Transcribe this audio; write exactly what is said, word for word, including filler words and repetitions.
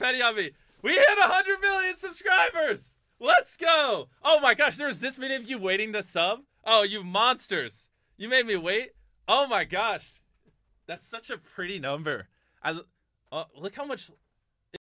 petty on me. We hit one hundred million subscribers. Let's go. Oh my gosh, there was this many of you waiting to sub. Oh, you monsters. You made me wait. Oh my gosh. That's such a pretty number. I oh, look how much